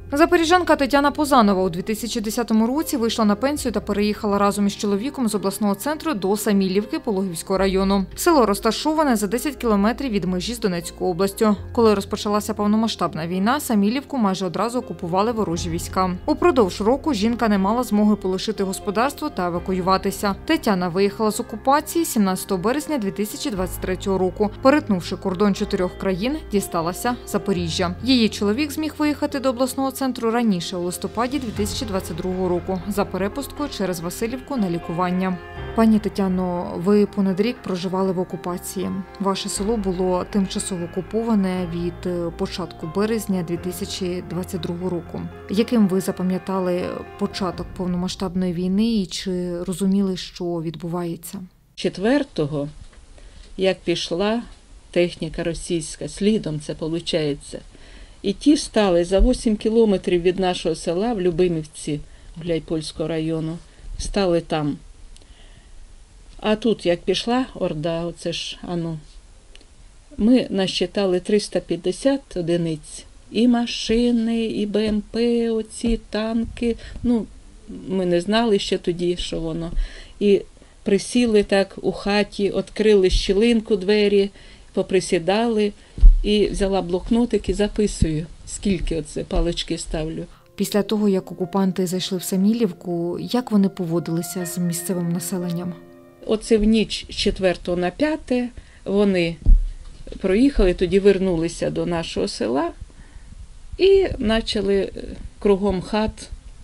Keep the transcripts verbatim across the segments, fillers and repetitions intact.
Запоріжанка Тетяна Пузанова у дві тисячі десятому році вийшла на пенсію та переїхала разом із чоловіком з обласного центру до Самілівки Пологівського району. Село розташоване за десять кілометрів від межі з Донецькою областю. Коли розпочалася повномасштабна війна, Самілівку майже одразу окупували ворожі війська. Упродовж року жінка не мала змоги полишити господарство та евакуюватися. Тетяна виїхала з окупації сімнадцятого березня дві тисячі двадцять третього року. Перетнувши кордон чотирьох країн, дісталася Запоріжжя. Її чоловік зміг виїхати до обласного центру центру раніше, у листопаді дві тисячі двадцять другого року, за перепусткою через Василівку на лікування. Пані Тетяно, ви понад рік проживали в окупації. Ваше село було тимчасово окуповане від початку березня дві тисячі двадцять другого року. Яким ви запам'ятали початок повномасштабної війни і чи розуміли, що відбувається? Четвертого, як пішла техніка російська, слідом це виходить, і ті стали за вісім кілометрів від нашого села в Любимівці, Гуляйпольського району, стали там. А тут, як пішла Орда, оце ж, ану, ми насчитали триста п'ятдесят одиниць. І машини, і Б М П, оці танки. Ну, ми не знали ще тоді, що воно. І присіли так у хаті, відкрили щілинку двері, поприсідали. І взяла блокнотик і записую, скільки оце палички ставлю. Після того, як окупанти зайшли в Самілівку, як вони поводилися з місцевим населенням? Оце в ніч з четвертого на п'яте вони проїхали, тоді вернулися до нашого села і почали кругом хат,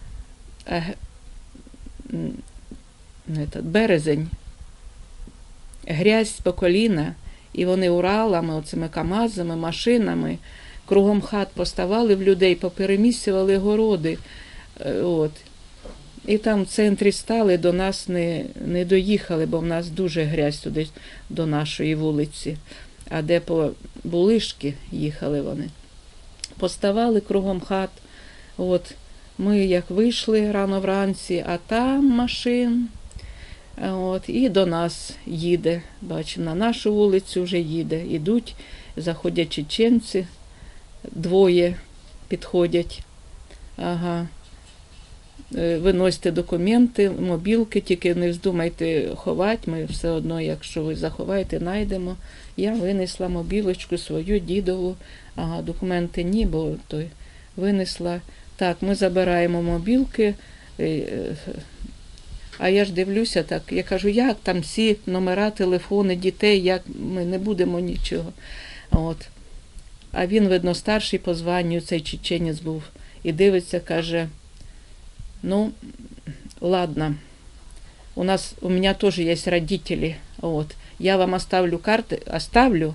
березень, грязь по коліна. І вони Уралами, оцими КАМАЗами, машинами, кругом хат поставали в людей, поперемісювали городи. От. І там в центрі стали, до нас не, не доїхали, бо в нас дуже грязь туди, до нашої вулиці. А де по Булишки їхали вони. Поставали кругом хат. От. Ми як вийшли рано вранці, а там машин. От, і до нас їде, бачимо, на нашу вулицю вже їде. Ідуть, заходять чеченці, двоє підходять. Ага. Виносите документи, мобілки, тільки не вздумайте ховати, ми все одно, якщо ви заховаєте, знайдемо. Я винесла мобілочку свою, дідову, ага, документи ні, бо той винесла. Так, ми забираємо мобілки. А я ж дивлюся так, я кажу, як там всі номера, телефони, дітей, як ми не будемо нічого. От. А він, видно, старший по званню, цей чеченець був, і дивиться, каже, ну, ладно, у нас, у мене теж є родителі, от, я вам оставлю карти, оставлю,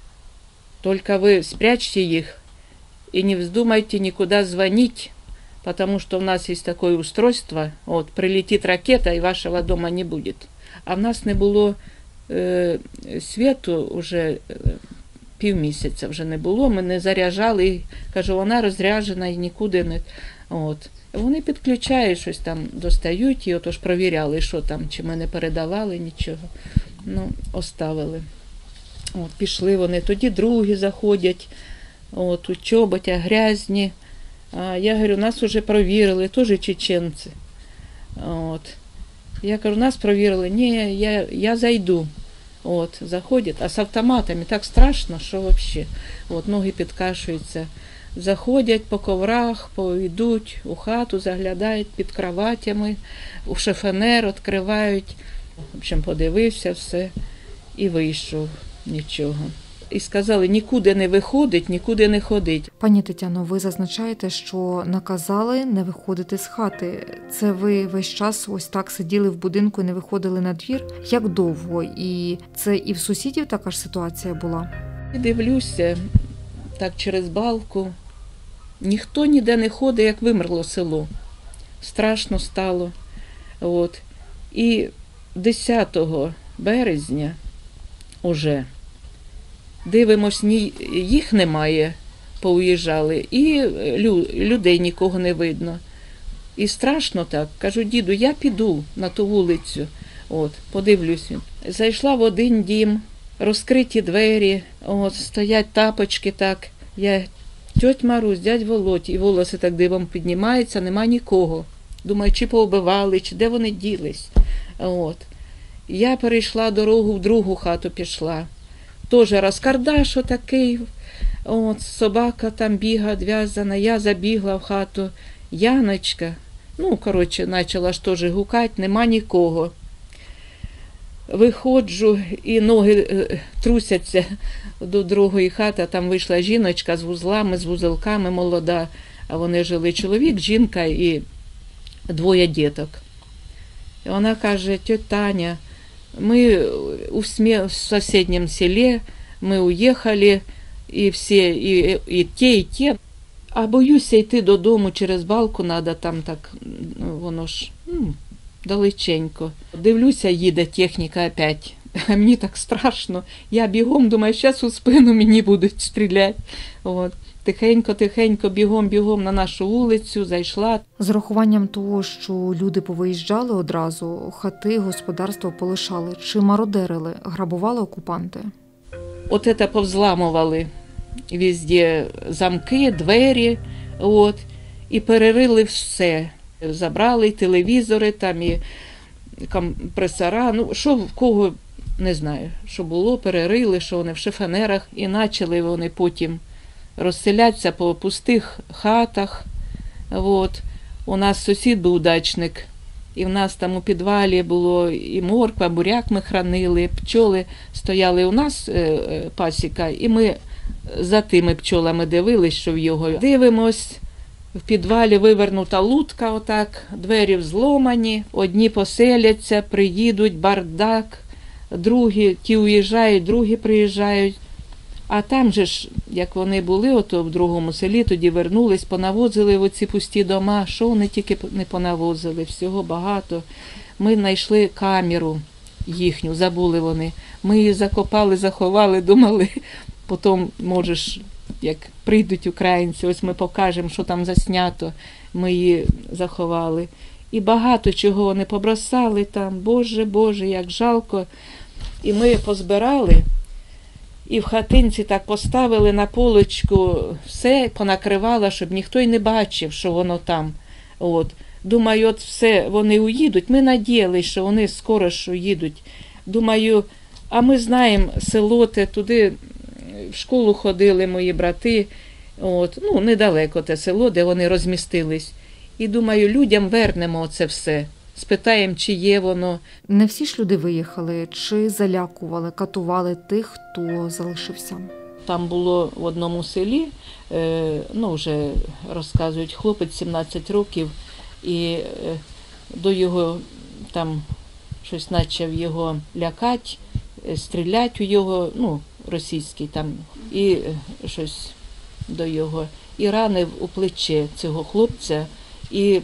только ви спрячьте їх і не вздумайте нікуди дзвонити. Потому что у нас есть такое устройство, от, прилетит ракета, і вашого дома не буде. А в нас не було е, світу вже е, півмісяця, вже не було, ми не заряджали, і, кажу, вона розряджена і нікуди не... От. Вони підключають, щось там достають, і отож провіряли, що там, чи ми не передавали нічого. Ну, оставили. От, пішли вони, тоді другі заходять, от, у чоботях грязні. А я говорю, нас вже провірили, теж чеченці. От. Я кажу, нас провірили, ні, я, я зайду. От, заходять, а з автоматами так страшно, що взагалі. От, ноги підкашуються. Заходять по коврах, йдуть у хату, заглядають під кроватями, у шифонер відкривають. В общем, подивився все і вийшов, нічого. І сказали, нікуди не виходить, нікуди не ходить. Пані Тетяно, ви зазначаєте, що наказали не виходити з хати. Це ви весь час ось так сиділи в будинку і не виходили на двір? Як довго? І це і в сусідів така ж ситуація була? І дивлюся, так через балку. Ніхто ніде не ходить, як вимерло село. Страшно стало. От. І десятого березня уже дивимось, ні, їх немає, поуїжджали, і людей нікого не видно. І страшно так. Кажу, діду, я піду на ту вулицю, от, подивлюсь. Зайшла в один дім, розкриті двері, от, стоять тапочки так. Я тьоть Марусь, дядь Володь, і волоси так дивом піднімаються, нема нікого. Думаю, чи поубивали, чи де вони ділись. От. Я перейшла дорогу, в другу хату пішла. Тоже розкардаш отакий. От, собака там біга, відв'язана, я забігла в хату. Яночка, ну, коротше, почала ж теж гукати, нема нікого. Виходжу, і ноги трусяться до другої хати, а там вийшла жіночка з вузлами, з вузелками молода, а вони жили чоловік, жінка і двоє діток. І вона каже: тьотя Таня, ми у сусідньому селі, ми уїхали, і всі, і, і ті, і ті. А боюся йти додому, через балку треба, там так, воно ж ну, далеченько. Дивлюся, їде техніка опять. А мені так страшно. Я бігом, думаю, зараз у спину мені будуть стріляти. От. Тихенько-тихенько, бігом-бігом на нашу вулицю, зайшла. З урахуванням того, що люди повиїжджали одразу, хати, господарство полишали, чи мародерили, грабували окупанти? От це повзламували везде замки, двері, от, і перерили все. Забрали і телевізори, там, і компресора, ну, що в кого, не знаю, що було, перерили, що вони в шифонерах, і почали вони потім розселятися по пустих хатах. От. У нас сусід був дачник, і в нас там у підвалі було і морква, буряк ми хранили, пчоли стояли у нас пасіка, і ми за тими пчолами дивились, що в його. Дивимось, в підвалі вивернута лутка отак, двері взломані, одні поселяться, приїдуть, бардак, другі, ті уїжджають, другі приїжджають. А там же ж, як вони були ото в другому селі, тоді вернулись, понавозили в оці пусті дома, що вони тільки не понавозили, всього багато. Ми знайшли камеру їхню, забули вони. Ми її закопали, заховали, думали, потім, можеш, як прийдуть українці, ось ми покажемо, що там заснято, ми її заховали. І багато чого вони побросали там, Боже, Боже, як жалко. І ми позбирали, і в хатинці так поставили на полочку, все понакривало, щоб ніхто й не бачив, що воно там. От. Думаю, от все, вони уїдуть. Ми надіялися, що вони скоро ж уїдуть. Думаю, а ми знаємо село, те туди в школу ходили мої брати, от, ну, недалеко те село, де вони розмістились. І думаю, людям вернемо це все. Спитаємо, чи є воно. Не всі ж люди виїхали, чи залякували, катували тих, хто залишився? Там було в одному селі, е, ну вже розказують, хлопець сімнадцять років, і е, до його там щось почав його лякати, стріляти у його, ну, російський там, і е, щось до його, і ранив у плече цього хлопця, і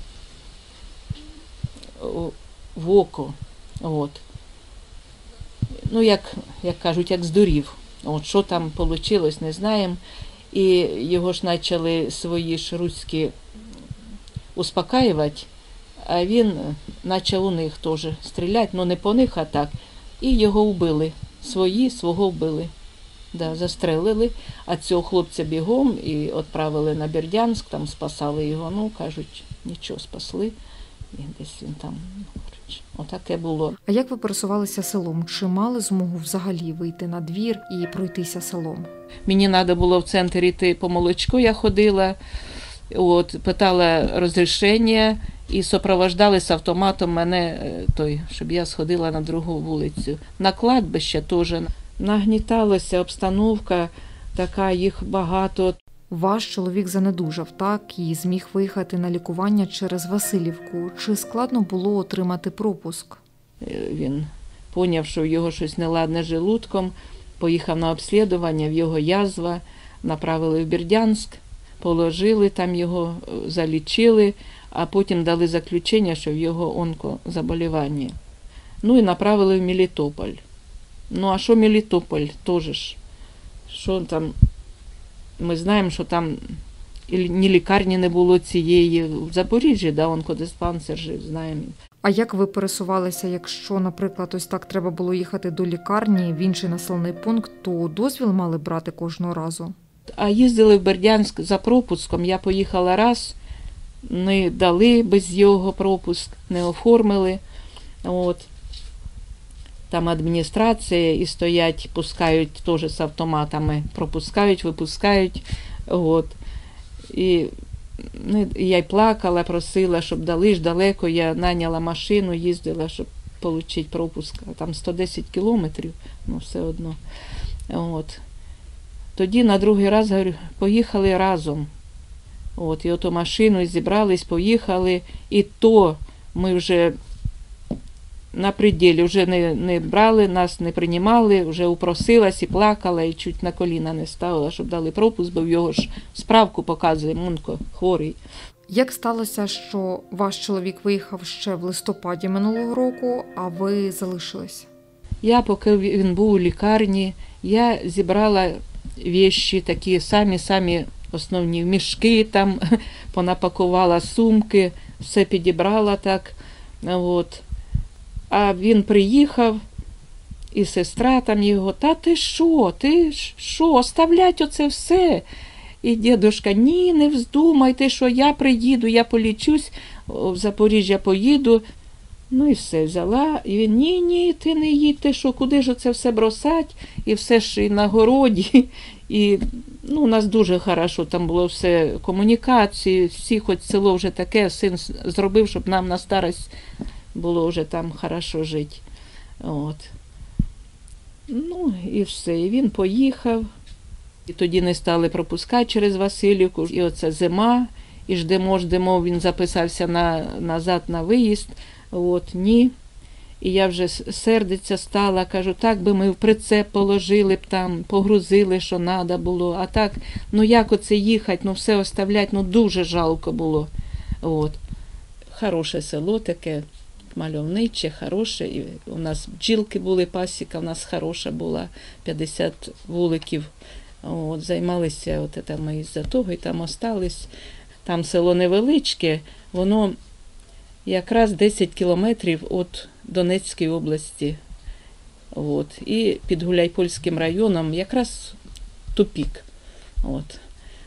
в око, от. Ну, як, як кажуть, як здурів. От, що там вийшло, не знаємо. І його ж почали свої ж руські успокаювати, а він почав у них теж стріляти, ну не по них, а так. І його вбили. Свої, свого вбили. Да, застрелили, а цього хлопця бігом і відправили на Бердянськ, там спасали його, ну, кажуть, нічого, спасли. І десь він там, отаке було. А як ви пересувалися селом? Чи мали змогу взагалі вийти на двір і пройтися селом? Мені треба було в центр йти по молочку, я ходила, от, питала розрішення і супроводжали з автоматом мене, той, щоб я сходила на другу вулицю. На кладбище теж нагніталася обстановка, така, їх багато. Ваш чоловік занедужав, так, і зміг виїхати на лікування через Василівку. Чи складно було отримати пропуск? Він поняв, що в його щось неладне з желудком, поїхав на обслідування, в його язва, направили в Бердянськ, положили, там його залічили, а потім дали заключення, що в його онкозаболівання. Ну і направили в Мелітополь. Ну а що Мелітополь? Теж ж, що там... Ми знаємо, що там ні лікарні не було цієї. В Запоріжжі, да, онкодиспансер же, знаємо. А як ви пересувалися, якщо, наприклад, ось так треба було їхати до лікарні в інший населений пункт, то дозвіл мали брати кожного разу? А їздили в Бердянськ за пропуском, я поїхала раз, не дали без його пропуск, не оформили. От. Там адміністрація і стоять, пускають теж з автоматами, пропускають, випускають. От. І я й плакала, просила, щоб дали ж далеко. Я наняла машину, їздила, щоб отримати пропуск. Там сто десять кілометрів, ну все одно. От. Тоді на другий раз, говорю, поїхали разом. От, і ото машину зібрались, поїхали. І то ми вже на пределі, вже не, не брали, нас не приймали, вже упросилась і плакала, і чуть на коліна не ставила, щоб дали пропуск, бо в його ж справку показує, Мунко хворий. Як сталося, що ваш чоловік виїхав ще в листопаді минулого року, а ви залишились? Я, поки він був у лікарні, я зібрала вещі такі самі-самі основні, мішки там, понапакувала сумки, все підібрала так, от. А він приїхав, і сестра там його, та ти що, ти що, оставлять оце все? І дідушка, ні, не вздумай, ти що, я приїду, я полічусь, в Запоріжжя поїду. Ну і все, взяла, і він, ні, ні, ти не їдь, ти що, куди ж оце все бросать? І все ж і на городі, і ну, у нас дуже хорошо, там було все, комунікації, всі, хоч село вже таке, син зробив, щоб нам на старость було вже там хорошо жити. От. Ну і все, і він поїхав, і тоді не стали пропускати через Василівку, і оце зима, і ждемо, ждемо, він записався на, назад на виїзд, от, ні. І я вже сердиться стала, кажу, так би ми в прицеп положили б там, погрузили, що треба було, а так, ну як оце їхати, ну все оставляти, ну дуже жалко було. От. Хороше село таке, мальовниче, хороше, і у нас бджілки були, пасіка у нас хороша була, п'ятдесят вуликів. От, займалися от це ми із-за того, і там остались. Там село невеличке, воно якраз десять кілометрів від Донецької області. От. І під Гуляйпольським районом якраз тупік. От.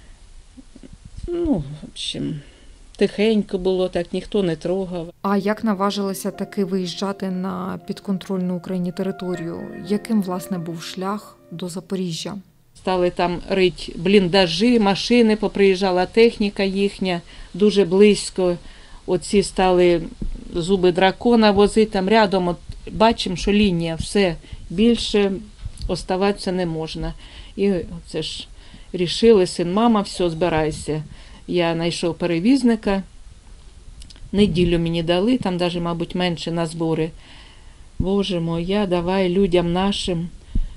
Ну, в общем, тихенько було, так ніхто не трогав. А як наважилися таки виїжджати на підконтрольну Україні територію? Яким, власне, був шлях до Запоріжжя? Стали там рить бліндажі, машини, поприїжджала техніка їхня, дуже близько. Оці стали зуби дракона возити, там рядом, от, бачимо, що лінія, все, більше оставатися не можна. І це ж рішили, син, мама, все, збирайся. Я знайшов перевізника, неділю мені дали, там навіть, мабуть, менше на збори. Боже мой, я давай людям нашим,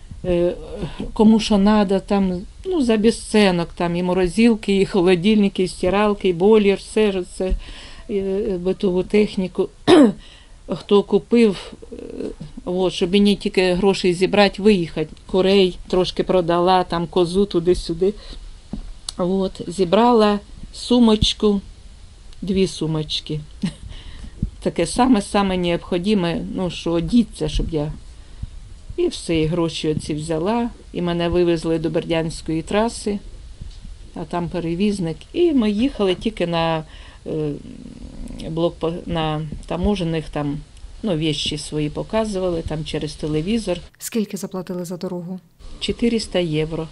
кому що треба, там, ну, за безцінок, там і морозилки, і холодильники, і стиралки, і бойлер, все ж це, битову техніку. Хто купив, от, щоб мені тільки гроші зібрати, виїхати. Курей трошки продала, там козу туди-сюди. От, зібрала сумочку, дві сумочки. Таке саме-саме необхідне, ну, що одіться, щоб я... І все, і гроші оці взяла, і мене вивезли до Бердянської траси, а там перевізник. І ми їхали тільки на е, блок, на таможених, там, ну, вещі свої показували, там через телевізор. Скільки заплатили за дорогу? чотириста євро.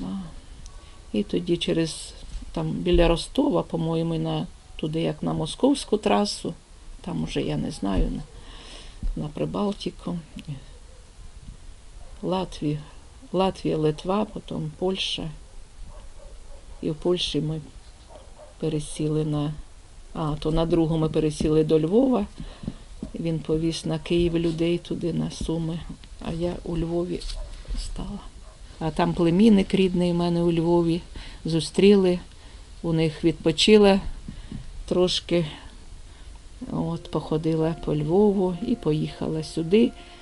І тоді через, там, біля Ростова, по-моєму, на, туди, як на Московську трасу, там уже, я не знаю, на, на Прибалтику. Латвія, Латвія, Литва, потім Польща. І в Польщі ми пересіли на, а, то на другу ми пересіли до Львова. Він повіз на Київ людей туди, на Суми, а я у Львові стала. А там племінник рідний у мене у Львові, зустріли, у них відпочила трошки, от, походила по Львову і поїхала сюди.